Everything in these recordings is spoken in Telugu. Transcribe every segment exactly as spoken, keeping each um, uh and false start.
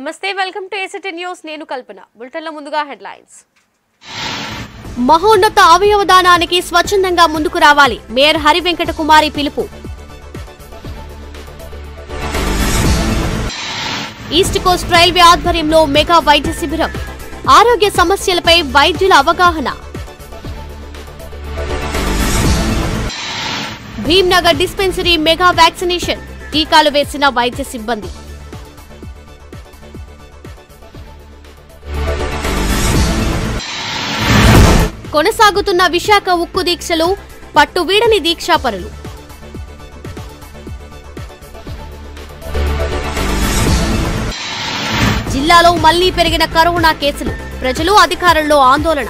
నమస్తే, వెల్కమ్ టు ఏసీటీ న్యూస్. నేను కల్పన. బులెటిన్లో ముందుగా హెడ్లైన్స్. మహోన్నత అవయవ దానానికి స్వచ్ఛందంగా ముందుకు రావాలి, మేయర్ హరి వెంకట కుమారి పిలుపు. ఈస్ట్ కోస్ట్ రైల్వే ఆధ్వర్యంలో మెగా వైద్య శిబిరం, ఆరోగ్య సమస్యలపై వైద్యుల అవగాహన. భీమ్నగర్ డిస్పెన్సరీ మెగా వ్యాక్సినేషన్, టీకాలు వేసిన వైద్య సిబ్బంది. కొనసాగుతున్న విశాఖ ఉక్కు దీక్షలు, పట్టువీడని దీక్షాపరులు. జిల్లాలో మళ్లీ పెరిగిన కరోనా కేసులు, ప్రజలు అధికారుల్లో ఆందోళన.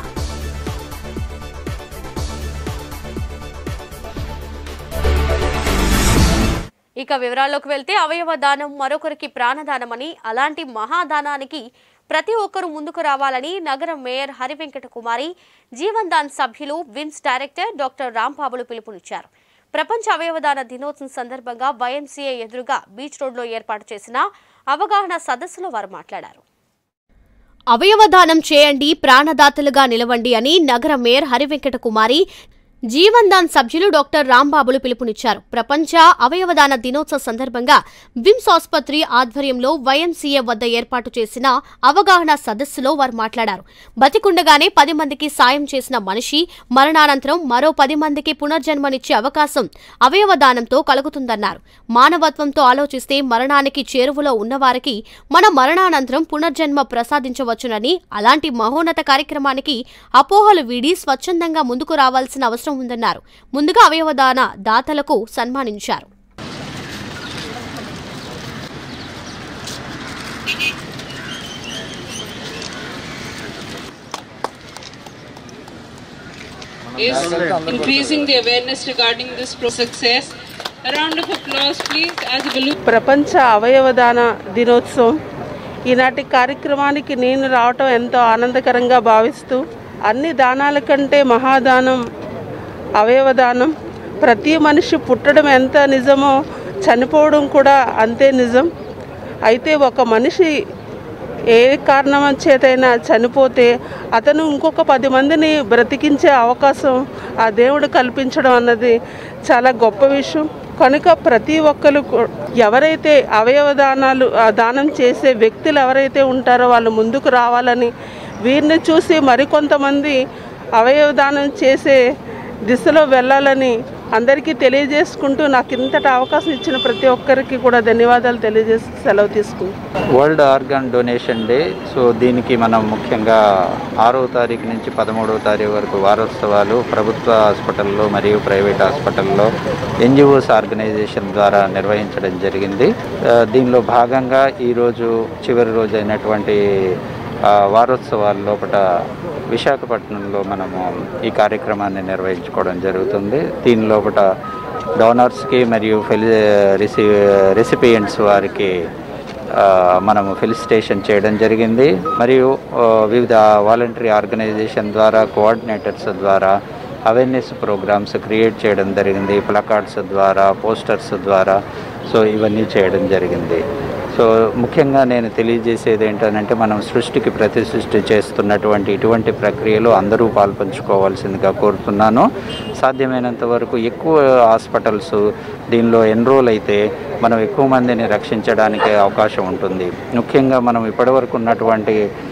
ఇక వివరాల్లోకి వెళ్తే, అవయవ దానం మరొకరికి ప్రాణదానమని, అలాంటి మహాదానానికి ప్రతి ఒక్కరూ ముందుకు రావాలని నగర మేయర్ హరి వెంకట కుమారి, జీవన్ దాన్ సభ్యులు, విమ్స్ డైరెక్టర్ డాక్టర్ రాంబాబులు పిలుపునిచ్చారు. ప్రపంచ అవయవదాన దినోత్సవం సందర్భంగా వైఎంసీఏ ఎదురుగా బీచ్ రోడ్లో ఏర్పాటు చేసిన అవగాహన సదస్సులో వారు మాట్లాడారు. అవయవదానం చేయండి, ప్రాణదాతలుగా నిలవండి అని నగర మేయర్ హరి వెంకట కుమారి, జీవన్ దాన్ సభ్యులు డాక్టర్ రాంబాబులు పిలుపునిచ్చారు. ప్రపంచ అవయవదాన దినోత్సవ సందర్భంగా విమ్స్ ఆసుపత్రి ఆధ్వర్యంలో వైఎంసీఏ వద్ద ఏర్పాటు చేసిన అవగాహన సదస్సులో వారు మాట్లాడారు. బతికుండగానే పది మందికి సాయం చేసిన మనిషి మరణానంతరం మరో పది మందికి పునర్జన్మనిచ్చే అవకాశం అవయవదానంతో కలుగుతుందన్నారు. మానవత్వంతో ఆలోచిస్తే మరణానికి చేరువలో ఉన్నవారికి మన మరణానంతరం పునర్జన్మ ప్రసాదించవచ్చునని, అలాంటి మహోన్నత కార్యక్రమానికి అపోహలు వీడి స్వచ్ఛందంగా ముందుకు రావాల్సిన అవసరం ఉందన్నారు. ముందుగా అవయవదాన దాతలకు సన్మానించారు. is increasing the awareness regarding this success. A round of applause please as a balloon. ప్రపంచ అవయవదాన దినోత్సవం ఈనాటి కార్యక్రమానికి నేను రావటం ఎంతో ఆనందకరంగా భావిస్తూ, అన్ని దానాల కంటే మహాదానం అవయవదానం. ప్రతి మనిషి పుట్టడం ఎంత నిజమో చనిపోవడం కూడా అంతే నిజం. అయితే ఒక మనిషి ఏ కారణం చేతైనా చనిపోతే అతను ఇంకొక పది మందిని బ్రతికించే అవకాశం ఆ దేవుడు కల్పించడం అన్నది చాలా గొప్ప విషయం. కనుక ప్రతి ఒక్కరు ఎవరైతే అవయవదానాలు దానం చేసే వ్యక్తులు ఎవరైతే ఉంటారో వాళ్ళు ముందుకు రావాలని, వీరిని చూసి మరికొంతమంది అవయవదానం చేసే దిశలో వెళ్ళాలని అందరికీ తెలియజేసుకుంటూ, నాకు ఇంతటి అవకాశం ఇచ్చిన ప్రతి ఒక్కరికి కూడా ధన్యవాదాలు తెలియజేసి సెలవు తీసుకుంటాం. World organ donation day. So దీనికి మనం ముఖ్యంగా ఆరో తారీఖు నుంచి పదమూడవ తారీఖు వరకు వారోత్సవాలు ప్రభుత్వ హాస్పిటల్లో మరియు ప్రైవేట్ హాస్పిటల్లో ఎన్జిఓస్ ఆర్గనైజేషన్ ద్వారా నిర్వహించడం జరిగింది. దీనిలో భాగంగా ఈరోజు చివరి రోజు అయినటువంటి వారోత్సవాల లోపల విశాఖపట్నంలో మనము ఈ కార్యక్రమాన్ని నిర్వహించుకోవడం జరుగుతుంది. దీని లోపల డోనర్స్కి మరియు ఫెలి రిసి రెసిపియంట్స్ వారికి మనము ఫెలిసిటేషన్ చేయడం జరిగింది. మరియు వివిధ వాలంటరీ ఆర్గనైజేషన్ ద్వారా, కోఆర్డినేటర్స్ ద్వారా అవేర్నెస్ ప్రోగ్రామ్స్ క్రియేట్ చేయడం జరిగింది. ప్లకార్డ్స్ ద్వారా, పోస్టర్స్ ద్వారా, సో ఇవన్నీ చేయడం జరిగింది. సో ముఖ్యంగా నేను తెలియజేసేది ఏంటంటే, మనం సృష్టికి ప్రతి సృష్టి చేస్తున్నటువంటి ఇటువంటి ప్రక్రియలో అందరూ పాల్పంచుకోవాల్సిందిగా కోరుతున్నాను. సాధ్యమైనంత వరకు ఎక్కువ హాస్పిటల్స్ దీనిలో ఎన్రోల్ అయితే మనం ఎక్కువ మందిని రక్షించడానికి అవకాశం ఉంటుంది. ముఖ్యంగా మనం ఇప్పటివరకు ఉన్నటువంటి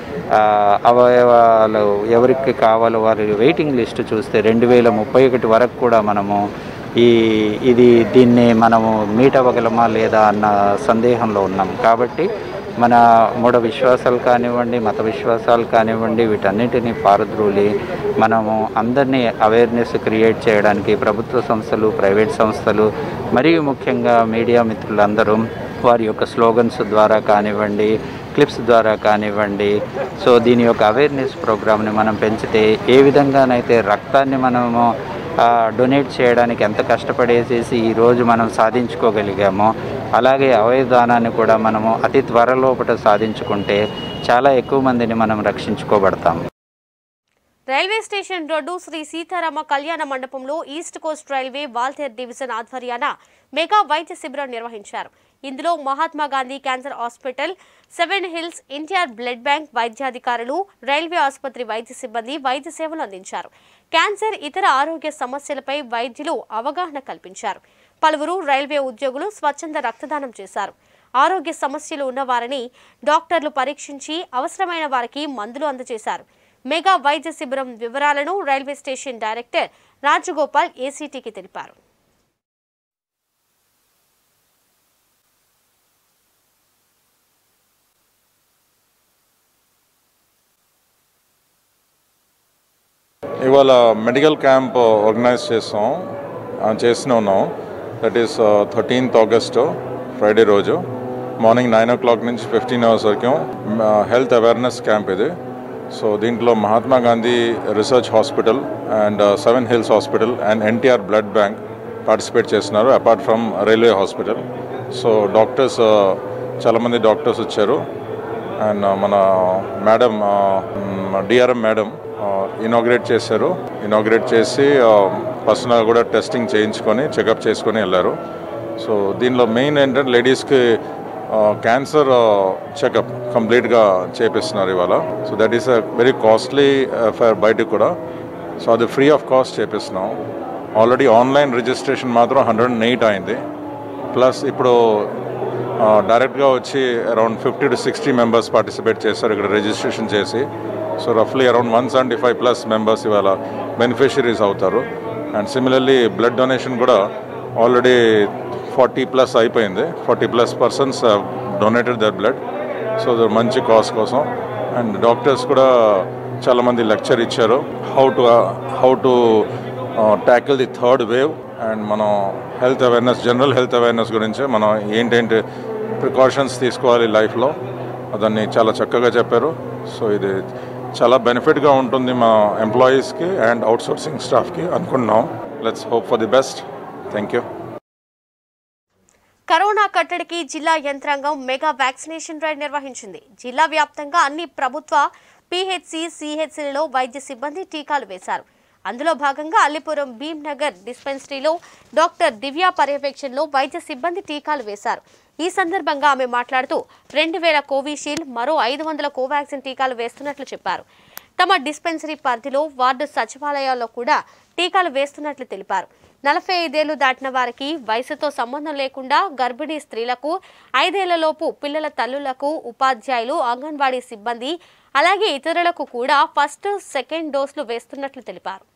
అవయవాలు ఎవరికి కావాలో వారి వెయిటింగ్ లిస్ట్ చూస్తే రెండు వేల ముప్పై ఒకటి వరకు కూడా మనము ఈ ఇది దీన్ని మనము మీట్ అవ్వగలమా లేదా అన్న సందేహంలో ఉన్నాం. కాబట్టి మన మూఢ విశ్వాసాలు కానివ్వండి, మత విశ్వాసాలు కానివ్వండి, వీటన్నిటినీ పారద్రోలి మనము అందరినీ అవేర్నెస్ క్రియేట్ చేయడానికి ప్రభుత్వ సంస్థలు, ప్రైవేట్ సంస్థలు మరియు ముఖ్యంగా మీడియా మిత్రులందరూ వారి యొక్క స్లోగన్స్ ద్వారా కానివ్వండి, క్లిప్స్ ద్వారా కానివ్వండి, సో దీని యొక్క అవేర్నెస్ ప్రోగ్రామ్ని మనం పెంచితే ఏ విధంగానైతే రక్తాన్ని మనము డొనేట్ చేయడానికి ఎంత కష్టపడేసేసి ఈరోజు మనం సాధించుకోగలిగామో, అలాగే అవయవదానాన్ని కూడా మనము అతి త్వరలోపట సాధించుకుంటే చాలా ఎక్కువ మందిని మనం రక్షించుకోబడతాం. Railway station road Shri Seetharama Kalyana మండపంలో east Coast railway Waltair division ఆధ్వర్యాన మెగా వైద్య శిబిరం నిర్వహించారు. ఇందులో Mahatma Gandhi cancer hospital, seven hills, NTR blood bank వైద్యాధికారులు, రైల్వే ఆసుపత్రి వైద్య సిబ్బంది వైద్య సేవలు అందించారు. క్యాన్సర్, ఇతర ఆరోగ్య సమస్యలపై వైద్యులు అవగాహన కల్పించారు. పలువురు రైల్వే ఉద్యోగులు స్వచ్ఛంద రక్తదానం చేశారు. ఆరోగ్య సమస్యలు ఉన్నవారిని డాక్టర్లు పరీక్షించి అవసరమైన వారికి మందులు అందజేశారు. మెగా వైద్య శిబిరం వివరాలను రైల్వే స్టేషన్ డైరెక్టర్ రాజగోపాల్ ఏసీటీకి తెలిపారు. ఇవాళ మెడికల్ క్యాంప్ ఆర్గనైజ్ చేస్తాం చేస్తూనే ఉన్నాం. That is thirteenth August Friday రోజు మార్నింగ్ నైన్ ఓ క్లాక్ నుంచి ఫిఫ్టీన్ అవర్స్ వరకు హెల్త్ అవేర్నెస్ క్యాంప్ ఇది. సో దీంట్లో Mahatma Gandhi research hospital and seven hills hospital and NTR blood bank participate చేస్తున్నారు, apart from railway hospital. So doctors చాలామంది డాక్టర్స్ వచ్చారు. అండ్ మన మేడం డిఆర్ఎం మేడం ఇనాగ్రేట్ చేశారు. ఇనాగ్రేట్ చేసి పర్సనల్గా కూడా టెస్టింగ్ చేయించుకొని చెకప్ చేసుకొని వెళ్ళారు. సో దీనిలో మెయిన్ ఏంటంటే లేడీస్కి క్యాన్సర్ చెకప్ కంప్లీట్గా చేపిస్తున్నారు ఇవాళ. So that is a very costly affair బయటకు కూడా. సో అది ఫ్రీ ఆఫ్ కాస్ట్ చేపిస్తున్నాం. ఆల్రెడీ ఆన్లైన్ రిజిస్ట్రేషన్ మాత్రం హండ్రెడ్ అండ్ ఎయిట్ అయింది. ప్లస్ ఇప్పుడు డైరెక్ట్గా వచ్చి around fifty to sixty members participate చేస్తారు ఇక్కడ రిజిస్ట్రేషన్ చేసి. సో రఫ్లీ around one seventy five plus members ఇవాళ బెనిఫిషరీస్ అవుతారు. అండ్ సిమిలర్లీ బ్లడ్ డొనేషన్ కూడా ఆల్రెడీ ఫార్టీ ప్లస్ అయిపోయింది. Forty plus persons donated their blood. So మంచి కాజ్ కోసం. అండ్ డాక్టర్స్ కూడా చాలామంది లెక్చర్ ఇచ్చారు how to how to tackle the third wave. And మనం health awareness, general health awareness గురించి మనం ఏంటేంటి ప్రికాషన్స్ తీసుకోవాలి లైఫ్లో, దాన్ని చాలా చక్కగా చెప్పారు. సో ఇది చాలా బెనిఫిట్గా ఉంటుంది మా ఎంప్లాయీస్కి అండ్ అవుట్సోర్సింగ్ స్టాఫ్కి అనుకుంటున్నాం. Let's hope for the best. Thank you. Corona కట్టడికి జిల్లా యంత్రాంగం మెగా వ్యాక్సినేషన్ డ్రైవ్ నిర్వహించింది. జిల్లా వ్యాప్తంగా అన్ని ప్రభుత్వ పీహెచ్సి, సిహెచ్సిలలో వైద్య సిబ్బంది టీకాలు వేశారు. అందులో భాగంగా అల్లిపురం భీమ్నగర్ డిస్పెన్సరీలో డాక్టర్ దివ్య పర్యవేక్షణలో వైద్య సిబ్బంది టీకాలు వేశారు. ఈ సందర్భంగా ఆమె మాట్లాడుతూ రెండు వేల కోవిషీల్డ్, మరో ఐదు వందల కోవాక్సిన్ టీకాలు వేస్తున్నట్లు చెప్పారు. తమ డిస్పెన్సరీ పరిధిలో వార్డు సచివాలయాల్లో కూడా టీకాలు వేస్తున్నట్లు తెలిపారు. నలభై ఐదేళ్లు దాటిన వారికి, వయసుతో సంబంధం లేకుండా గర్భిణీ స్త్రీలకు, ఐదేళ్లలోపు పిల్లల తల్లులకు, ఉపాధ్యాయులు, అంగన్వాడీ సిబ్బంది, అలాగే ఇతరులకు కూడా ఫస్ట్, సెకండ్ డోసులు వేస్తున్నట్లు తెలిపారు.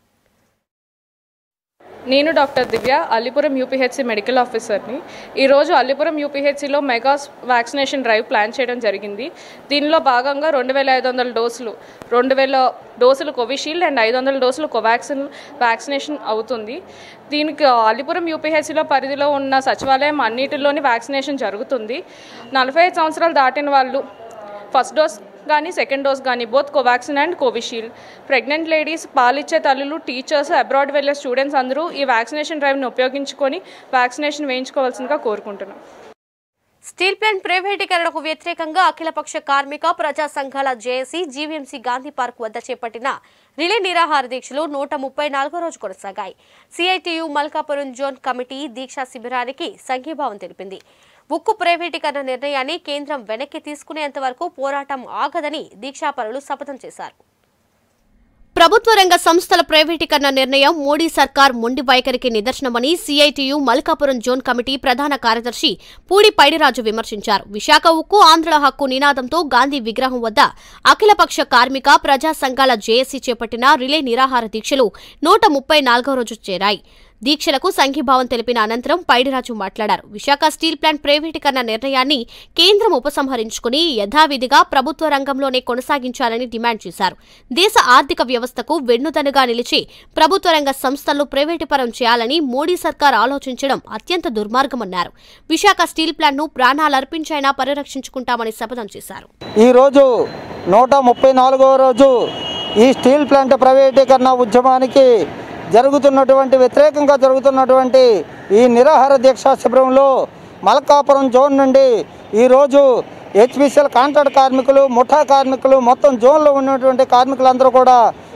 నేను doctor Divya, Allipuram UPHC medical ఆఫీసర్ని. ఈరోజు అల్లిపురం యూపీహెచ్సిలో మెగా వ్యాక్సినేషన్ డ్రైవ్ ప్లాన్ చేయడం జరిగింది. దీనిలో భాగంగా రెండు వేల ఐదు వందల డోసులు రెండు వేల డోసులు కోవిషీల్డ్ అండ్ ఐదు వందల డోసులు కోవాక్సిన్ వ్యాక్సినేషన్ అవుతుంది. దీనికి అల్లిపురం యూపీహెచ్సిలో పరిధిలో ఉన్న సచివాలయం అన్నిటిలోని వ్యాక్సినేషన్ జరుగుతుంది. నలభై ఐదు సంవత్సరాలు దాటిన వాళ్ళు ఫస్ట్ డోస్ కానీ సెకండ్ డోస్ కానీ both Covaxin and Covishield. Pregnant ladies, పాలిచ్చే తల్లులు, టీచర్స్, అబ్రాడ్ వెళ్ళే స్టూడెంట్స్ అందరూ ఈ వ్యాక్సినేషన్ డ్రైవ్ని ఉపయోగించుకొని వ్యాక్సినేషన్ వేయించుకోవాల్సిందిగా కోరుకుంటున్నాం. స్టీల్ ప్లాంట్ ప్రైవేటీకరణకు వ్యతిరేకంగా అఖిలపక్ష కార్మిక ప్రజా సంఘాల జేఏసీ జీవీఎంసీ గాంధీ పార్క్ వద్ద చేపట్టిన రిలే నిరాహార దీక్షలు నూట ముప్పై నాలుగో రోజు కొనసాగాయి. సిఐటియు మల్కాపురం జోన్ కమిటీ దీక్షా శిబిరానికి సంఘీభావం తెలిపింది. ఉక్కు ప్రైవేటీకరణ నిర్ణయాన్ని కేంద్రం వెనక్కి తీసుకునేంత వరకు పోరాటం ఆగదని దీక్షాపరులు శపథం చేశారు. ప్రభుత్వ రంగ సంస్థల ప్రైవేటీకరణ నిర్ణయం మోడీ సర్కార్ మొండి వైఖరికి నిదర్శనమని సీఐటియు మల్కాపురం జోన్ కమిటీ ప్రధాన కార్యదర్శి పూడి పైడిరాజు విమర్శించారు. విశాఖ ఉక్కు ఆంధ్రుల హక్కు నినాదంతో గాంధీ విగ్రహం వద్ద అఖిలపక్ష కార్మిక ప్రజా సంఘాల జేఏసీ చేపట్టిన రిలే నిరాహార దీక్షలు నూట ముప్పై నాలుగో రోజు చేరాయి. దీక్షలకు సంఘీభావం తెలిపిన అనంతరం పైడిరాజు మాట్లాడారు. విశాఖ స్టీల్ ప్లాంట్ ప్రైవేటీకరణ నిర్ణయాన్ని కేంద్రం ఉపసంహరించుకుని యథావిధిగా ప్రభుత్వ రంగంలోనే కొనసాగించాలని డిమాండ్ చేశారు. దేశ ఆర్థిక వ్యవస్థకు వెన్నుదన్నుగా నిలిచి ప్రభుత్వ రంగ సంస్థలను ప్రైవేటీకరణ చేయాలని మోడీ సర్కార్ ఆలోచించడం అత్యంత దుర్మార్గమన్నారు. విశాఖ స్టీల్ ప్లాంట్ను ప్రాణాలర్పించైనా పరిరక్షించుకుంటామని శపథం చేశారు. ఈ రోజు నూట ముప్పై నాలుగవ రోజు ఈ స్టీల్ ప్లాంట్ ప్రైవేటీకరణ ఉద్యమానికి జరుగుతున్నటువంటి వ్యతిరేకంగా జరుగుతున్నటువంటి ఈ నిరాహార దీక్షా శిబిరంలో మల్కాపురం జోన్ నుండి ఈరోజు హెచ్పిసిఎల్ కాంట్రాక్ట్ కార్మికులు, ముఠా కార్మికులు, మొత్తం జోన్లో ఉన్నటువంటి కార్మికులందరూ కూడా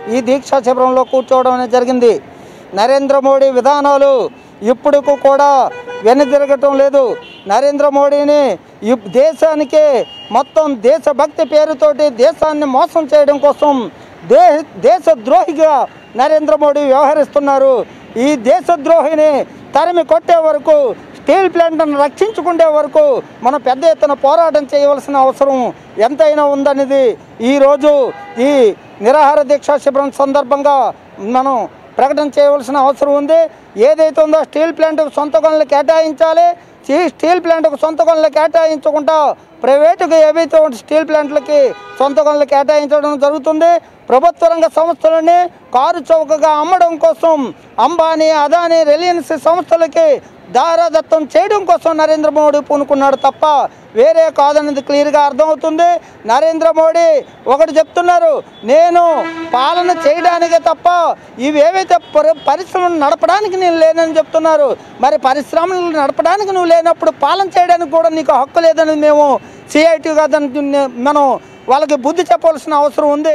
ఈ దీక్షా శిబిరంలో కూర్చోవడం అనేది జరిగింది. నరేంద్ర మోడీ విధానాలు ఇప్పుడు కూడా వెనుదిరగటం లేదు. నరేంద్ర మోడీని ఈ దేశానికి మొత్తం దేశభక్తి పేరుతోటి దేశాన్ని మోసం చేయడం కోసం దే దేశద్రోహిగా నరేంద్ర మోడీ వ్యవహరిస్తున్నారు. ఈ దేశద్రోహిని తరిమి కొట్టే వరకు, స్టీల్ ప్లాంట్ను రక్షించుకునే వరకు మనం పెద్ద ఎత్తున పోరాటం చేయవలసిన అవసరం ఎంతైనా ఉందనేది ఈరోజు ఈ నిరాహార దీక్షా శిబిరం సందర్భంగా మనం ప్రకటన చేయవలసిన అవసరం ఉంది. ఏదైతే ఉందో స్టీల్ ప్లాంట్కు సొంత గనులు కేటాయించాలి. ఈ స్టీల్ ప్లాంట్కు సొంత గనులు కేటాయించకుండా ప్రైవేటుగా ఏవైతే స్టీల్ ప్లాంట్లకి సొంత గనులు కేటాయించడం జరుగుతుంది. ప్రభుత్వ రంగ సంస్థలని కారు చౌకగా అమ్మడం కోసం అంబానీ, అదానీ, రిలయన్స్ సంస్థలకి దారాదత్తం చేయడం కోసం నరేంద్ర మోడీ పూనుకున్నాడు తప్ప వేరే కాదనేది క్లియర్గా అర్థమవుతుంది. నరేంద్ర మోడీ ఒకటి చెప్తున్నారు, నేను పాలన చేయడానికే తప్ప ఇవి ఏవైతే పరిశ్రమలు నడపడానికి నేను లేనని చెప్తున్నారు. మరి పరిశ్రమలు నడపడానికి నువ్వు లేనప్పుడు పాలన చేయడానికి కూడా నీకు హక్కు లేదని మేము సిఐటి కాదని మనం వాళ్ళకి బుద్ధి చెప్పవలసిన అవసరం ఉంది.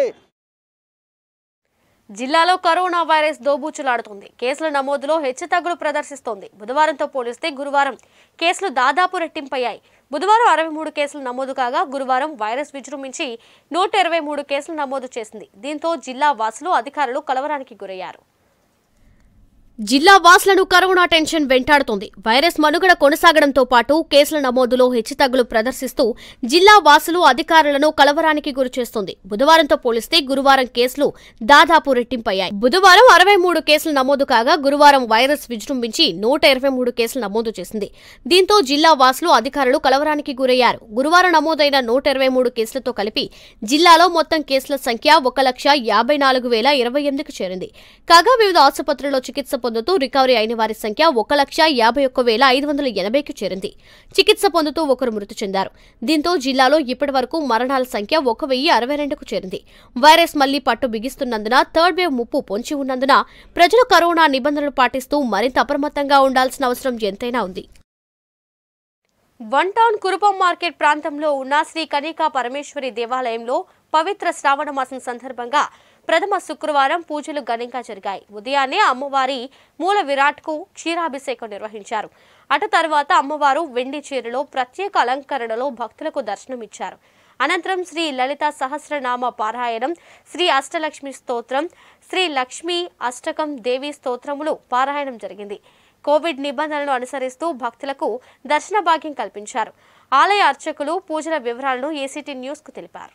జిల్లాలో కరోనా వైరస్ దోబూచులాడుతుంది. కేసుల నమోదులో హెచ్చుతగ్గులు ప్రదర్శిస్తోంది. బుధవారంతో పోలిస్తే గురువారం కేసులు దాదాపు రెట్టింపయ్యాయి. బుధవారం అరవై మూడు కేసులు నమోదు కాగా గురువారం వైరస్ విజృంభించి నూట ఇరవై మూడు కేసులు నమోదు చేసింది. దీంతో జిల్లా వాసులు, అధికారులు కలవరానికి గురయ్యారు. జిల్లా వాసులను కరోనా టెన్షన్ వెంటాడుతోంది. వైరస్ మనుగడ కొనసాగడంతో పాటు కేసుల నమోదులో హెచ్చుతగ్గులు ప్రదర్శిస్తూ జిల్లా వాసులు, అధికారులను కలవరానికి గురిచేస్తోంది. బుధవారంతో పోలిస్తే గురువారం కేసులు దాదాపు రెట్టింపయ్యాయి. బుధవారం అరవై మూడు కేసులు నమోదు కాగా గురువారం వైరస్ విజృంభించి నూట ఇరవై మూడు కేసులు నమోదు చేసింది. దీంతో జిల్లా వాసులు, అధికారులు కలవరానికి గురయ్యారు. గురువారం నమోదైన నూట ఇరవై మూడు కేసులతో కలిపి జిల్లాలో మొత్తం కేసుల సంఖ్య ఒక లక్ష యాభై నాలుగు వేల ఇరవై ఎనిమిదికి చేరింది. కాగా వివిధ ఆసుపత్రుల్లో చికిత్స పొందుతూ రికవరీ అయిన వారి సంఖ్య ఒక లక్ష యాభై ఒక్క వేల ఐదు వందల ఎనభైకి చేరింది. చికిత్స పొందుతూ ఒకరు మృతి చెందారు. దీంతో జిల్లాలో ఇప్పటి వరకు మరణాల సంఖ్య ఒక వెయ్యి అరవై రెండుకు చేరింది. వైరస్ మళ్లీ పట్టు బిగిస్తున్నందున, థర్డ్ వేవ్ ముప్పు పొంచి ఉన్నందున ప్రజలు కరోనా నిబంధనలు పాటిస్తూ మరింత అప్రమత్తంగా ఉండాల్సిన అవసరం ఎంతైనా ఉంది. వన్ టౌన్ కురుపం మార్కెట్ ప్రాంతంలో ఉన్న శ్రీ కనికా పరమేశ్వరి దేవాలయంలో పవిత్ర శ్రావణ మాసం సందర్భంగా ప్రథమ శుక్రవారం పూజలు ఘనంగా జరిగాయి. ఉదయాన్నే అమ్మవారి మూల విరాట్కు క్షీరాభిషేకం నిర్వహించారు. అటు తర్వాత అమ్మవారు వెండి చీరలో ప్రత్యేక అలంకరణలో భక్తులకు దర్శనమిచ్చారు. అనంతరం శ్రీ లలిత సహస్రనామ పారాయణం, శ్రీ అష్టలక్ష్మి స్తోత్రం, శ్రీ లక్ష్మీ అష్టకం దేవి స్తోత్రములు పారాయణం జరిగింది. కోవిడ్ నిబంధనలను అనుసరిస్తూ భక్తులకు దర్శన భాగ్యం కల్పించారు. ఆలయ అర్చకులు పూజల వివరాలను ఏసీటీ న్యూస్ కు తెలిపారు.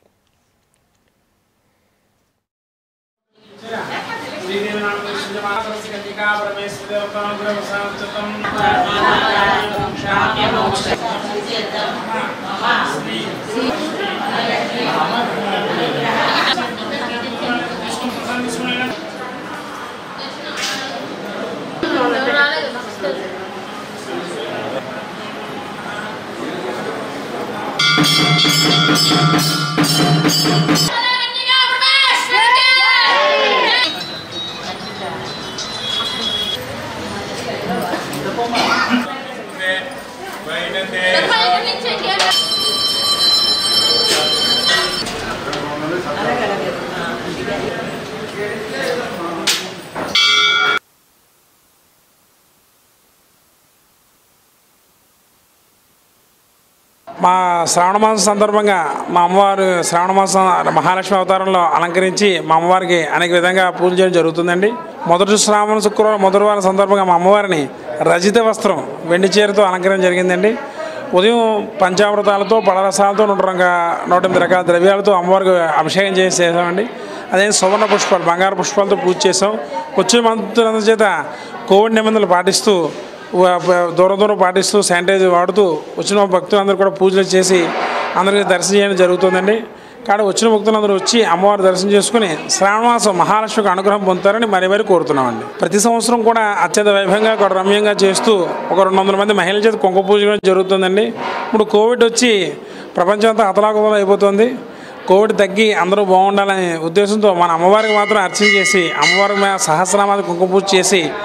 మా శ్రావణ మాసం సందర్భంగా మా అమ్మవారు శ్రావణ మాసం మహాలక్ష్మి అవతారంలో అలంకరించి మా అమ్మవారికి అనేక విధంగా పూజ చేయడం జరుగుతుందండి. మొదటి శ్రావణ శుక్రవారం మొదటి వారం సందర్భంగా మా అమ్మవారిని రజిత వస్త్రం వెండి చీరతో అలంకరణ జరిగిందండి. ఉదయం పంచామృతాలతో, పడరసాలతో నూట రంగ నూట ఎనిమిది రకాల ద్రవ్యాలతో అమ్మవారికి అభిషేకం చేసి చేసామండి. అదే సువర్ణ పుష్పాలు, బంగారు పుష్పాలతో పూజ చేసాం. వచ్చే మంత్రులందరి చేత కోవిడ్ నిబంధనలు పాటిస్తూ, దూరం దూరం పాటిస్తూ, శానిటైజర్ వాడుతూ వచ్చిన భక్తులందరూ కూడా పూజలు చేసి అందరికీ దర్శనం చేయడం జరుగుతుందండి. కాబట్టి వచ్చిన భక్తులందరూ వచ్చి అమ్మవారి దర్శనం చేసుకుని శ్రావణమాసం మహాలక్ష్మికి అనుగ్రహం పొందుతారని మరీ మరీ కోరుతున్నామండి. ప్రతి సంవత్సరం కూడా అత్యంత వైభవంగా కూడా రమ్యంగా చేస్తూ ఒక రెండు వందల మంది మహిళల చేత కుంకుమ పూజ జరుగుతుందండి. ఇప్పుడు కోవిడ్ వచ్చి ప్రపంచం అంతా అతలాకుతలం అయిపోతుంది. కోవిడ్ తగ్గి అందరూ బాగుండాలనే ఉద్దేశంతో మన అమ్మవారికి మాత్రం అర్చన చేసి అమ్మవారికి సహస్రనామాది కుంకుమ పూజ చేసి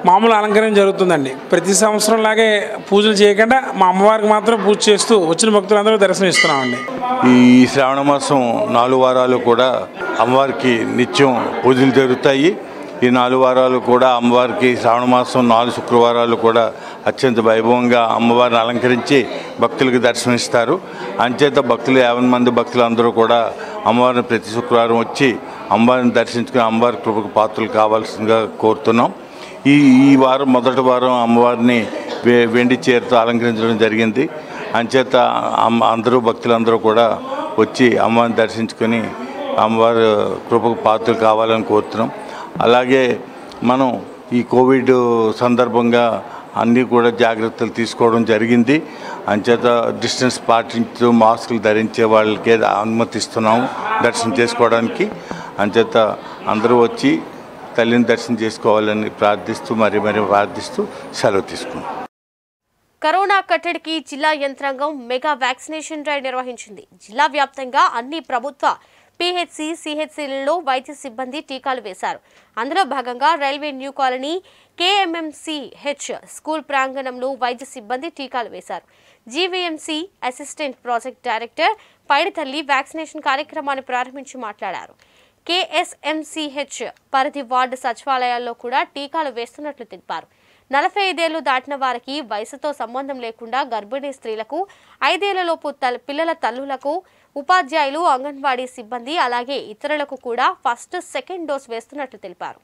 మామూలు అలంకరణ జరుగుతుందండి. ప్రతి సంవత్సరం లాగే పూజలు చేయకుండా మా అమ్మవారికి మాత్రం పూజ చేస్తూ వచ్చిన భక్తులందరూ దర్శనం ఇస్తున్నామండి. ఈ శ్రావణ మాసం నాలుగు వారాలు కూడా అమ్మవారికి నిత్యం పూజలు జరుగుతాయి. ఈ నాలుగు వారాలు కూడా అమ్మవారికి శ్రావణ మాసం నాలుగు శుక్రవారాలు కూడా అత్యంత వైభవంగా అమ్మవారిని అలంకరించి భక్తులకు దర్శనమిస్తారు. అంచేత భక్తులు యాభై మంది భక్తులు అందరూ కూడా అమ్మవారిని ప్రతి శుక్రవారం వచ్చి అమ్మవారిని దర్శించుకుని అమ్మవారి కృపకు పాత్రలు కావాల్సిందిగా కోరుతున్నాం. ఈ ఈ వారం మొదటి వారం అమ్మవారిని వే వెండి చీరతో అలంకరించడం జరిగింది. అంచేత అమ్మ అందరూ భక్తులందరూ కూడా వచ్చి అమ్మవారిని దర్శించుకొని అమ్మవారి కృపకు పాత్రలు కావాలని కోరుతున్నాం. అలాగే మనం ఈ కోవిడ్ సందర్భంగా అన్నీ కూడా జాగ్రత్తలు తీసుకోవడం జరిగింది. అంచేత డిస్టెన్స్ పాటించు మాస్కులు ధరించే వాళ్ళకే అనుమతిస్తున్నాము దర్శనం చేసుకోవడానికి. అంచేత అందరూ వచ్చి తల్లిని దర్శనం చేసుకోవాలని ప్రార్థిస్తూ మరి మరి ప్రార్థిస్తూ సెలవు తీసుకున్నాం. కరోనా కట్టడికి జిల్లా యంత్రాంగం మెగా వ్యాక్సినేషన్ డ్రైవ్ నిర్వహించింది. జిల్లా వ్యాప్తంగా అన్ని ప్రభుత్వ పీహెచ్సి సిహెచ్సిలలో వైద్య సిబ్బంది టీకాలు వేశారు. అందులో భాగంగా railway new colony KMMCH school ప్రాంగణంలో వైద్య సిబ్బంది టీకాలు వేశారు. GVMC assistant project director Paidithalli vaccination కార్యక్రమాన్ని ప్రారంభించి మాట్లాడారు. కేఎస్ఎంసీహెచ్ పరిధి వార్డు సచివాలయాల్లో కూడా టీకాలు వేస్తున్నట్లు తెలిపారు. నలభై ఐదేళ్లు దాటిన వారికి వయసుతో సంబంధం లేకుండా గర్భిణీ స్త్రీలకు, ఐదేళ్లలోపు పిల్లల తల్లులకు, ఉపాధ్యాయులు, అంగన్వాడీ సిబ్బంది అలాగే ఇతరులకు కూడా ఫస్ట్, సెకండ్ డోస్ వేస్తున్నట్లు తెలిపారు.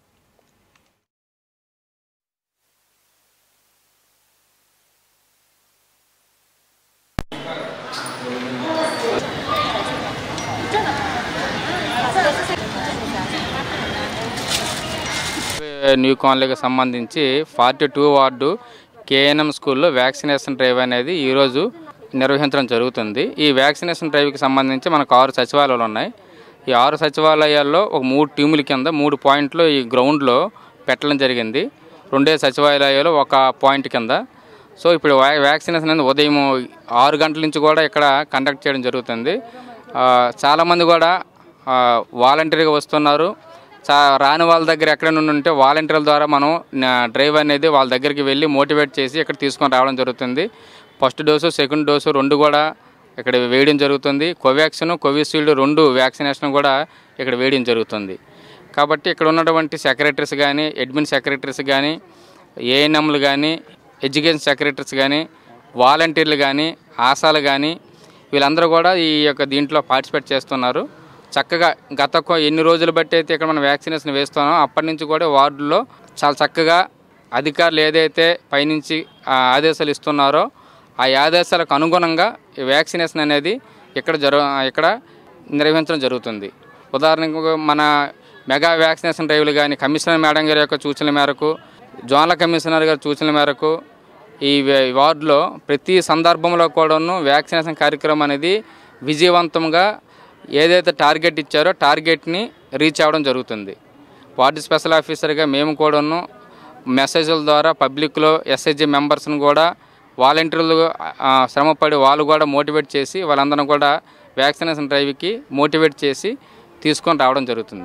న్యూ కాలనీకి సంబంధించి ఫార్టీ టూ వార్డు కేఎన్ఎం స్కూల్లో వ్యాక్సినేషన్ డ్రైవ్ అనేది ఈరోజు నిర్వహించడం జరుగుతుంది. ఈ వ్యాక్సినేషన్ డ్రైవ్కి సంబంధించి మనకు ఆరు సచివాలయాలు ఉన్నాయి. ఈ ఆరు సచివాలయాల్లో ఒక మూడు టీముల కింద మూడు పాయింట్లు ఈ గ్రౌండ్లో పెట్టడం జరిగింది. రెండే సచివాలయాలు ఒక పాయింట్ కింద. సో ఇప్పుడు వ్యాక్సినేషన్ అనేది ఉదయం ఆరు గంటల నుంచి కూడా ఇక్కడ కండక్ట్ చేయడం జరుగుతుంది. చాలామంది కూడా వాలంటీర్గా వస్తున్నారు. చా రాని వాళ్ళ దగ్గర ఎక్కడ నుండి ఉంటే వాలంటీర్ల ద్వారా మనం డ్రైవ్ అనేది వాళ్ళ దగ్గరికి వెళ్ళి మోటివేట్ చేసి ఇక్కడ తీసుకొని రావడం జరుగుతుంది. ఫస్ట్ డోసు, సెకండ్ డోసు రెండు కూడా ఇక్కడ వేయడం జరుగుతుంది. కోవాక్సిన్, కోవిషీల్డ్ రెండు వ్యాక్సినేషన్ కూడా ఇక్కడ వేయడం జరుగుతుంది. కాబట్టి ఇక్కడ ఉన్నటువంటి సెక్రటరీస్ కానీ, అడ్మిన్ సెక్రటరీస్ కానీ, ఏఎన్ఎంలు కానీ, ఎడ్యుకేషన్ సెక్రటరీస్ కానీ, వాలంటీర్లు కానీ, ఆశాలు కానీ వీళ్ళందరూ కూడా ఈ యొక్క దీంట్లో పార్టిసిపేట్ చేస్తున్నారు. చక్కగా గత ఎన్ని రోజులు బట్టి అయితే ఇక్కడ మనం వ్యాక్సినేషన్ వేస్తున్నామో అప్పటి నుంచి కూడా వార్డుల్లో చాలా చక్కగా అధికారులు ఏదైతే పైనుంచి ఆదేశాలు ఇస్తున్నారో ఆ ఆదేశాలకు అనుగుణంగా ఈ వ్యాక్సినేషన్ అనేది ఇక్కడ జరు ఇక్కడ నిర్వహించడం జరుగుతుంది. ఉదాహరణకు మన మెగా వ్యాక్సినేషన్ డ్రైవ్లు కానీ కమిషనర్ మేడం గారి యొక్క సూచనల మేరకు, జోనల్ కమిషనర్ గారి సూచనల మేరకు ఈ వార్డులో ప్రతి సందర్భంలో కూడాను వ్యాక్సినేషన్ కార్యక్రమం అనేది విజయవంతంగా ఏదైతే టార్గెట్ ఇచ్చారో టార్గెట్ని రీచ్ అవ్వడం జరుగుతుంది. వార్డు స్పెషల్ ఆఫీసర్గా మేము కూడాను మెసేజ్ల ద్వారా పబ్లిక్లో ఎస్ఐజీ మెంబర్స్ని కూడా వాలంటీర్లు శ్రమపడి వాళ్ళు కూడా మోటివేట్ చేసి వాళ్ళందరం కూడా వ్యాక్సినేషన్ డ్రైవ్కి మోటివేట్ చేసి తీసుకొని రావడం జరుగుతుంది.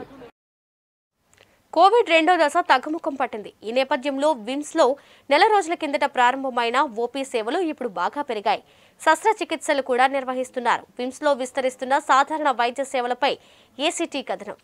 కోవిడ్ రెండో దశ తగ్గుముఖం పట్టింది. ఈ నేపథ్యంలో విమ్స్లో నెల రోజుల కిందట ప్రారంభమైన ఓపీ సేవలు ఇప్పుడు బాగా పెరిగాయి. శస్త్రచికిత్సలు కూడా నిర్వహిస్తున్నారు. విమ్స్లో విస్తరిస్తున్న సాధారణ వైద్య సేవలపై ఏసీటీ కథనం.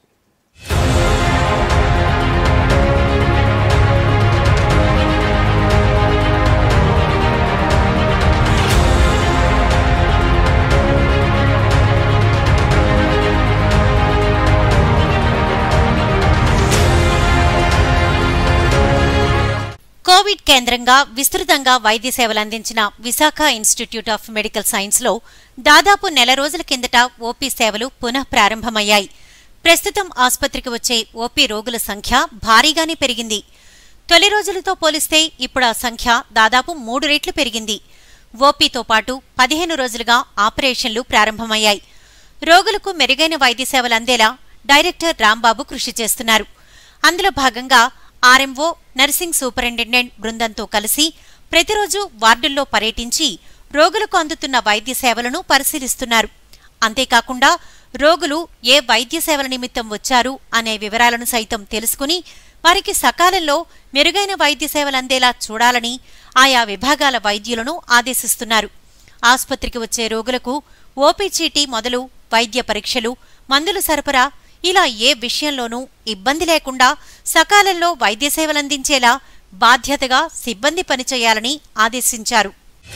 కోవిడ్ కేంద్రంగా విస్తృతంగా వైద్య సేవలు అందించిన విశాఖ ఇన్స్టిట్యూట్ ఆఫ్ మెడికల్ సైన్స్లో దాదాపు నెల రోజుల కిందట ఓపీ సేవలు పునః ప్రారంభమయ్యాయి. ప్రస్తుతం ఆసుపత్రికి వచ్చే ఓపీ రోగుల సంఖ్య భారీగానే పెరిగింది. తొలి రోజులతో పోలిస్తే ఇప్పుడు ఆ సంఖ్య దాదాపు మూడు రెట్లు పెరిగింది. ఓపీతో పాటు పదిహేను రోజులుగా ఆపరేషన్లు ప్రారంభమయ్యాయి. రోగులకు మెరుగైన వైద్య సేవలు అందేలా డైరెక్టర్ రాంబాబు కృషి చేస్తున్నారు. అందులో భాగంగా ఆర్ఎంఓ, నర్సింగ్ సూపరింటెండెంట్ బృందంతో కలిసి ప్రతిరోజు వార్డుల్లో పర్యటించి రోగులకు అందుతున్న వైద్య సేవలను పరిశీలిస్తున్నారు. అంతేకాకుండా రోగులు ఏ వైద్య సేవల నిమిత్తం వచ్చారు అనే వివరాలను సైతం తెలుసుకుని వారికి సకాలంలో మెరుగైన వైద్య సేవలు అందేలా చూడాలని ఆయా విభాగాల వైద్యులను ఆదేశిస్తున్నారు. ఆసుపత్రికి వచ్చే రోగులకు ఓపీ చీటీ మొదలు వైద్య పరీక్షలు, మందుల సరఫరా ఇలా ఏ విషయంలోనూ ఇబ్బంది లేకుండా సకాలంలో వైద్య సేవలందించేలా బాధ్యతగా సిబ్బంది పనిచేయాలని ఆదేశించారు.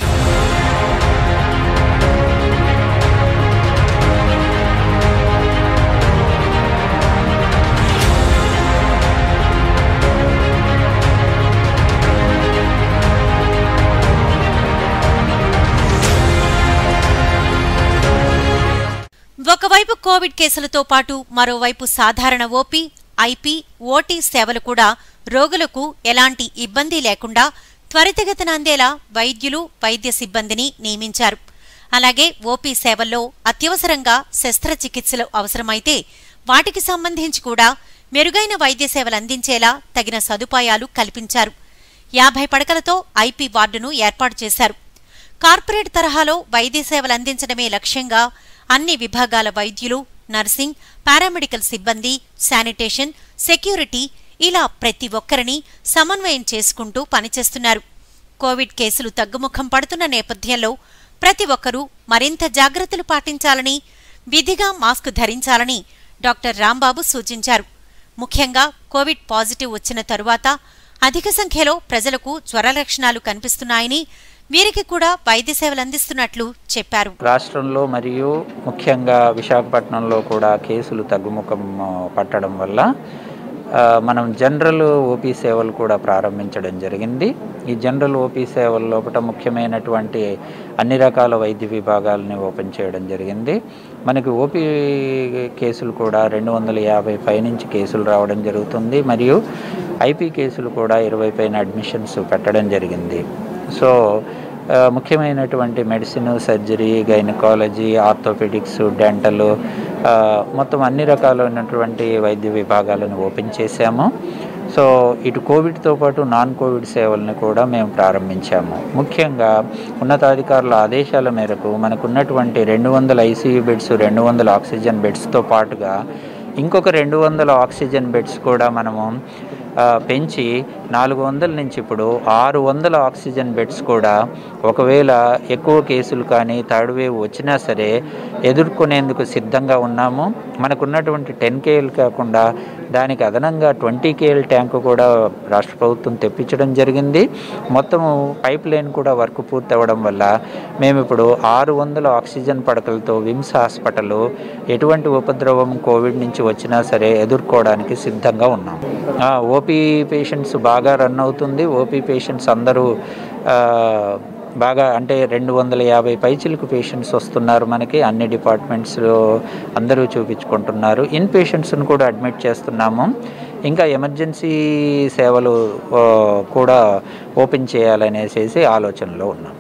ఒకవైపు కోవిడ్ కేసులతో పాటు మరోవైపు సాధారణ ఓపీ, ఐపీ, ఓటీ సేవలు కూడా రోగులకు ఎలాంటి ఇబ్బంది లేకుండా త్వరితగతిన అందేలా వైద్యులు, వైద్య సిబ్బందిని నియమించారు. అలాగే ఓపీ సేవల్లో అత్యవసరంగా శస్త్రచికిత్సలు అవసరమైతే వాటికి సంబంధించి కూడా మెరుగైన వైద్య సేవలు అందించేలా తగిన సదుపాయాలు కల్పించారు. యాభై పడకలతో ఐపీ వార్డును ఏర్పాటు చేశారు. కార్పొరేట్ తరహాలో వైద్య సేవలు అందించడమే లక్ష్యంగా అన్ని విభాగాల వైద్యులు, నర్సింగ్, పారామెడికల్ సిబ్బంది, శానిటేషన్, సెక్యూరిటీ ఇలా ప్రతి ఒక్కరిని సమన్వయం చేసుకుంటూ పనిచేస్తున్నారు. కోవిడ్ కేసులు తగ్గుముఖం పడుతున్న నేపథ్యంలో ప్రతి ఒక్కరూ మరింత జాగ్రత్తలు పాటించాలని, విధిగా మాస్క్ ధరించాలని డాక్టర్ రాంబాబు సూచించారు. ముఖ్యంగా కోవిడ్ పాజిటివ్ వచ్చిన తరువాత అధిక సంఖ్యలో ప్రజలకు జ్వర లక్షణాలు కనిపిస్తున్నాయని, వీరికి కూడా వైద్య సేవలు అందిస్తున్నట్లు చెప్పారు. రాష్ట్రంలో మరియు ముఖ్యంగా విశాఖపట్నంలో కూడా కేసులు తగ్గుముఖం పట్టడం వల్ల మనం జనరల్ ఓపీ సేవలు కూడా ప్రారంభించడం జరిగింది. ఈ జనరల్ ఓపీ సేవల లోపల ముఖ్యమైనటువంటి అన్ని రకాల వైద్య విభాగాలని ఓపెన్ చేయడం జరిగింది. మనకి ఓపీ కేసులు కూడా రెండు వందల యాభై పై నుంచి కేసులు రావడం జరుగుతుంది. మరియు ఐపీ కేసులు కూడా ఇరవై పైన అడ్మిషన్స్ పెట్టడం జరిగింది. సో ముఖ్యమైనటువంటి medicine, surgery, gynaecology, orthopaedics, dental మొత్తం అన్ని రకాలైనటువంటి వైద్య విభాగాలను ఓపెన్ చేశాము. సో ఇటు కోవిడ్తో పాటు నాన్ కోవిడ్ సేవలను కూడా మేము ప్రారంభించాము. ముఖ్యంగా ఉన్నతాధికారుల ఆదేశాల మేరకు మనకున్నటువంటి రెండు వందల ఐసీయూ బెడ్స్, రెండు వందల ఆక్సిజన్ బెడ్స్తో పాటుగా ఇంకొక రెండు వందల ఆక్సిజన్ బెడ్స్ కూడా మనము పెంచి నాలుగు వందల నుంచి ఇప్పుడు ఆరు వందల ఆక్సిజన్ బెడ్స్ కూడా ఒకవేళ ఎక్కువ కేసులు కానీ థర్డ్ వేవ్ వచ్చినా సరే ఎదుర్కొనేందుకు సిద్ధంగా ఉన్నాము. మనకున్నటువంటి టెన్ కేఎల్ కాకుండా దానికి అదనంగా ట్వంటీ కేఎల్ ట్యాంకు కూడా రాష్ట్ర ప్రభుత్వం తెప్పించడం జరిగింది. మొత్తము పైప్ లైన్ కూడా వర్క్ పూర్తి అవ్వడం వల్ల మేము ఇప్పుడు ఆరు వందల ఆక్సిజన్ పడకలతో విమ్స్ హాస్పిటల్ ఎటువంటి ఉపద్రవం కోవిడ్ నుంచి వచ్చినా సరే ఎదుర్కోవడానికి సిద్ధంగా ఉన్నాం. ఓపీ పేషెంట్స్ బాగా రన్ అవుతుంది. ఓపీ పేషెంట్స్ అందరూ బాగా అంటే రెండు వందల యాభై పైచిలకు పేషెంట్స్ వస్తున్నారు. మనకి అన్ని డిపార్ట్మెంట్స్లో అందరూ చూపించుకుంటున్నారు. ఇన్ పేషెంట్స్ను కూడా అడ్మిట్ చేస్తున్నాము. ఇంకా ఎమర్జెన్సీ సేవలు కూడా ఓపెన్ చేయాలనేసి ఆలోచనలో ఉన్నాం.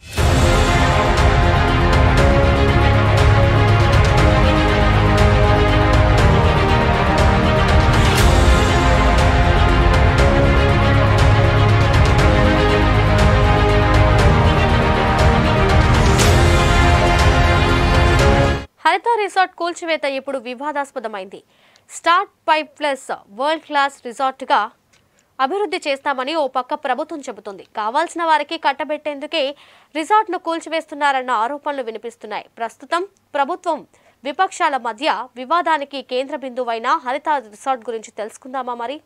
హరిత రిసార్ట్ కూల్చివేత ఇప్పుడు వివాదాస్పదమైంది. స్టార్ట్ పైప్ ప్లస్ వరల్డ్ క్లాస్ రిసార్ట్గా అభివృద్ధి చేస్తామని ఓ పక్క ప్రభుత్వం చెబుతుంది. కావాల్సిన వారికి కట్టబెట్టేందుకే రిసార్ట్ను కూల్చివేస్తున్నారన్న ఆరోపణలు వినిపిస్తున్నాయి. ప్రస్తుతం ప్రభుత్వం విపక్షాల మధ్య వివాదానికి కేంద్ర బిందువైన హరిత రిసార్ట్ గురించి తెలుసుకుందామా మరి?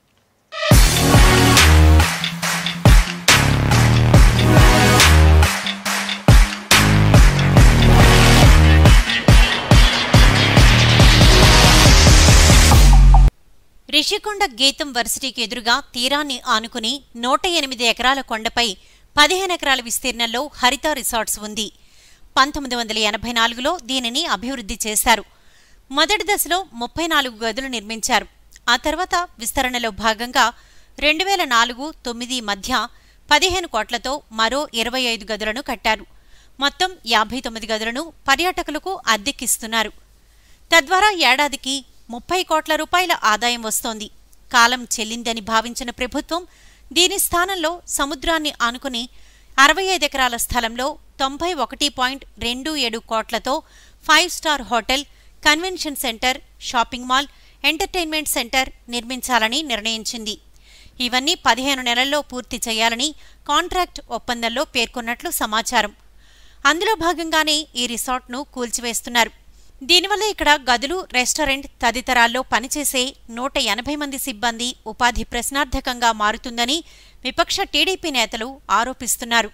రిషికొండ గీతం వర్సిటీకి ఎదురుగా తీరాన్ని ఆనుకుని నూట ఎనిమిది ఎకరాల కొండపై పదిహేను ఎకరాల విస్తీర్ణంలో హరిత రిసార్ట్స్ ఉంది. పంతొమ్మిది వందల ఎనభై నాలుగులో దీనిని అభివృద్ధి చేశారు. మొదటి దశలో ముప్పై నాలుగు గదులు నిర్మించారు. ఆ తర్వాత విస్తరణలో భాగంగా రెండు వేల నాలుగు తొమ్మిది మధ్య పదిహేను కోట్లతో మరో ఇరవై ఐదు గదులను కట్టారు. మొత్తం యాభై తొమ్మిది గదులను పర్యాటకులకు అద్దెకిస్తున్నారు. తద్వారా ఏడాదికి ముప్పై కోట్ల రూపాయల ఆదాయం వస్తోంది. కాలం చెల్లిందని భావించిన ప్రభుత్వం దీని స్థానంలో సముద్రాన్ని ఆనుకుని అరవై ఐదు ఎకరాల స్థలంలో తొంభై ఒకటి పాయింట్ రెండు ఏడు కోట్లతో five star hotel, convention centre, shopping mall, entertainment centre నిర్మించాలని నిర్ణయించింది. ఇవన్నీ పదిహేను నెలల్లో పూర్తి చేయాలని కాంట్రాక్ట్ ఒప్పందంలో పేర్కొన్నట్లు సమాచారం. అందులో భాగంగానే ఈ రిసార్ట్ను కూల్చివేస్తున్నారు. దీనివల్ల ఇక్కడ గదులు, రెస్టారెంట్ తదితరాల్లో పనిచేసే నూట ఎనభై మంది సిబ్బంది ఉపాధి ప్రశ్నార్థకంగా మారుతుందని విపక్ష టీడీపీ నేతలు ఆరోపిస్తున్నారు.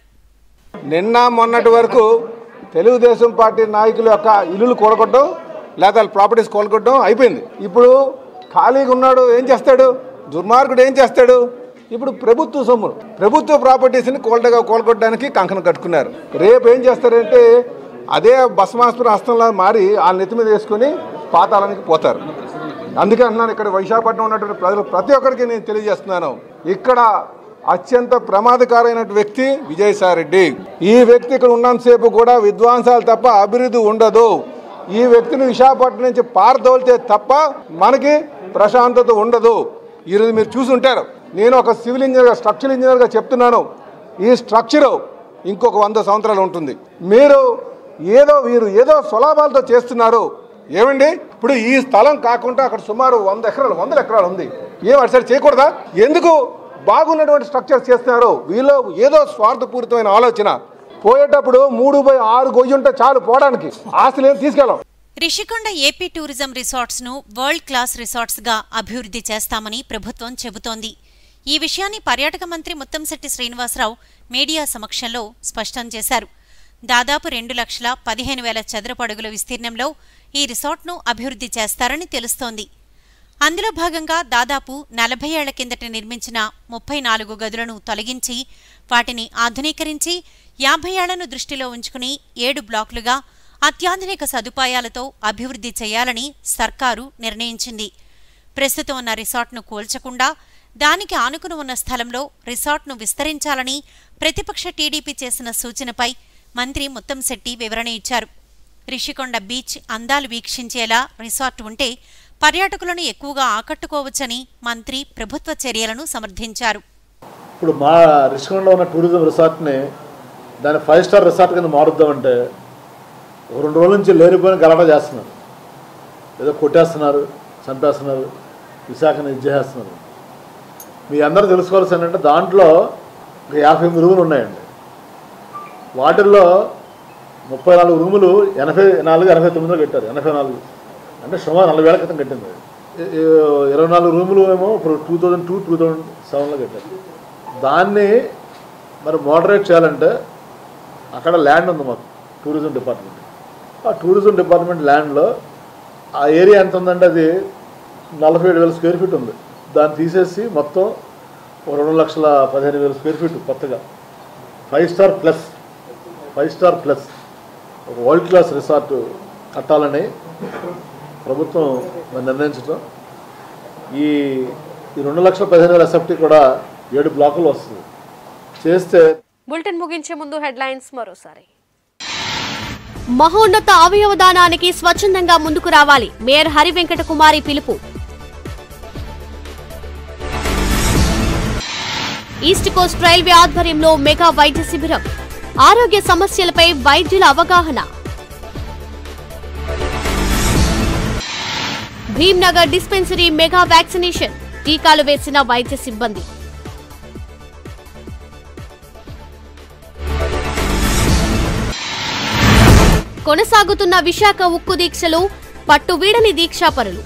నిన్న మొన్నటి వరకు తెలుగుదేశం పార్టీ నాయకుల యొక్క ఇల్లులు కూలగొట్టడం లేదా ప్రాపర్టీస్ కూలగొట్టడం అయిపోయింది. ఇప్పుడు ఖాళీగా ఉన్నాడు, ఏం చేస్తాడు? దుర్మార్గుడు ఏం చేస్తాడు? ఇప్పుడు ప్రభుత్వ సొమ్ము, ప్రభుత్వ ప్రాపర్టీస్ని కూలటగా కూలగొట్టడానికి కంకణం కట్టుకున్నారు. రేపు ఏం చేస్తారంటే అదే భస్మాసుర హస్తంలా మారి ఆ నెత్తి మీద వేసుకుని పాతాళానికి పోతారు. అందుకే అంటున్నాను, ఇక్కడ విశాఖపట్నం ఉన్నటువంటి ప్రజలు ప్రతి ఒక్కరికి నేను తెలియజేస్తున్నాను, ఇక్కడ అత్యంత ప్రమాదకరమైన వ్యక్తి విజయసాయిరెడ్డి. ఈ వ్యక్తి ఇక్కడ ఉన్నంతసేపు కూడా విధ్వంసాలు తప్ప అభివృద్ధి ఉండదు. ఈ వ్యక్తిని విశాఖపట్నం నుంచి పారదోలితే తప్ప మనకి ప్రశాంతత ఉండదు. ఈరోజు మీరు చూసి ఉంటారు, నేను ఒక సివిల్ ఇంజనీర్, స్ట్రక్చరల్ ఇంజనీర్గా చెప్తున్నాను, ఈ స్ట్రక్చరు ఇంకొక వంద సంవత్సరాలు ఉంటుంది. మీరు ఏదో వీరు ఏదో సులభాలతో చేస్తున్నారు. ఏమండి, ఇప్పుడు ఈ స్థలం కాకుండా అక్కడ సుమారు వంద ఎకరాలు వందల ఎకరాలు ఉంది. ఏం అటు సైడ్ చేయకూడదా? ఎందుకు బాగున్నటువంటి స్ట్రక్చర్ చేస్తున్నారు? వీళ్ళు ఏదో స్వార్థపూరితమైన ఆలోచన. పోయేటప్పుడు మూడు బై ఆరు గొయ్యి ఉంటే చాలు పోవడానికి, ఆస్తులు ఏం తీసుకెళ్ళాం. రిషికొండ ఏపీ టూరిజం రిసార్ట్స్ ను వరల్డ్ క్లాస్ రిసార్ట్స్ గా అభివృద్ధి చేస్తామని ప్రభుత్వం చెబుతోంది. ఈ విషయాన్ని పర్యాటక మంత్రి ముత్తంశెట్టి శ్రీనివాసరావు మీడియా సమక్షంలో స్పష్టం చేశారు. దాదాపు రెండు లక్షల పదిహేను వేల చదరపు అడుగుల విస్తీర్ణంలో ఈ రిసార్ట్ను అభివృద్ధి చేస్తారని తెలుస్తోంది. అందులో భాగంగా దాదాపు నలభై ఏళ్ల కిందట నిర్మించిన ముప్పై నాలుగు గదులను తొలగించి వాటిని ఆధునీకరించి యాభై ఏళ్లను దృష్టిలో ఉంచుకుని ఏడు బ్లాకులుగా అత్యాధునిక సదుపాయాలతో అభివృద్ధి చేయాలని సర్కారు నిర్ణయించింది. ప్రస్తుతం ఉన్న రిసార్ట్ను కూల్చకుండా దానికి ఆనుకుని ఉన్న స్థలంలో రిసార్ట్ను విస్తరించాలని ప్రతిపక్ష టీడీపీ చేసిన సూచనపై మంత్రి ముత్తంశెట్టి వివరణ ఇచ్చారు. రిషికొండ బీచ్ అందాలు వీక్షించేలా రిసార్ట్ ఉంటే పర్యాటకులను ఎక్కువగా ఆకట్టుకోవచ్చని మంత్రి ప్రభుత్వ చర్యలను సమర్థించారు. ఇప్పుడు మా రిషికొండలో ఉన్న టూరిజం రిసార్ట్ని దాన్ని ఫైవ్ స్టార్ రిసార్ట్ కింద మారుద్దామంటే ఒక రెండు రోజుల నుంచి లేనిపోయిన గలాటా చేస్తున్నారు. ఏదో కొట్టేస్తున్నారు, చంపేస్తున్నారు, విశాఖను ఇచ్చేస్తున్నారు. మీ అందరూ తెలుసుకోవాల్సి ఏంటంటే దాంట్లో ఒక యాభై ఎనిమిది రూములు ఉన్నాయండి. వాటిల్లో ముప్పై నాలుగు రూములు ఎనభై నాలుగు ఎనభై తొమ్మిదిలో కట్టారు. ఎనభై నాలుగు అంటే సుమారు నలభై ఏళ్ళ క్రితం కట్టింది. ఇరవై నాలుగు రూములు ఏమో ఇప్పుడు two thousand two two thousand సెవెన్లో కట్టారు. దాన్ని మరి మోడరేట్ చేయాలంటే అక్కడ ల్యాండ్ ఉంది మాకు టూరిజం డిపార్ట్మెంట్. ఆ టూరిజం డిపార్ట్మెంట్ ల్యాండ్లో ఆ ఏరియా ఎంత ఉందంటే అది నలభై ఏడు వేల స్క్వేర్ ఫీట్ ఉంది. దాన్ని తీసేసి మొత్తం రెండు లక్షల పదిహేను వేల స్క్వేర్ ఫీట్ కొత్తగా five star plus five star plus ఒక వరల్డ్ క్లాస్ రిసార్ట్ కట్టాలని ప్రభుత్వం నిర్ణయించడం. ఈ ఈ రెండు లక్షల పదిహేను వేల ఎస్ఎఫ్టీ కూడా ఏడు బ్లాకులు వస్తుంది చేస్తే. బులెటిన్ ముగించే ముందు హెడ్లైన్స్ మరోసారి. మహోన్నత అవయవ దానానికి స్వచ్ఛందంగా ముందుకు రావాలి, మేయర్ హరి వెంకట కుమారి పిలుపు. ఈస్ట్ కోస్ట్ రైల్వే ఆధ్వర్యంలో మెగా వైద్య శిబిరం, ఆరోగ్య సమస్యలపై వైద్యుల అవగాహన. భీమ్నగర్ డిస్పెన్సరీ మెగా వ్యాక్సినేషన్, టీకాలు వేసిన వైద్య సిబ్బంది. కొనసాగుతున్న విశాఖ ఉక్కు దీక్షలు, పట్టువీడని దీక్షాపరులు.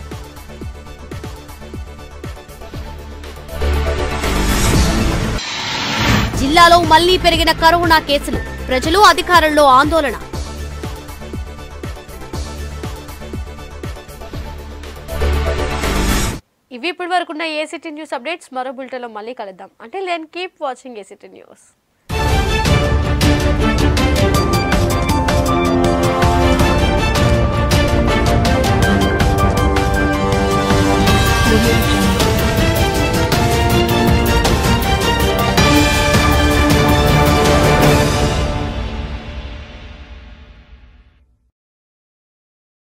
జిల్లాలో మళ్లీ పెరిగిన కరోనా కేసులు, ప్రజలు అధికారుల్లో ఆందోళన. ఇవి ఇప్పటి వరకున్న ఏసీటీ న్యూస్ అప్డేట్స్. మరో బులెటిన్లో మళ్ళీ కలుద్దాం. అంటే then keep watching ACT news.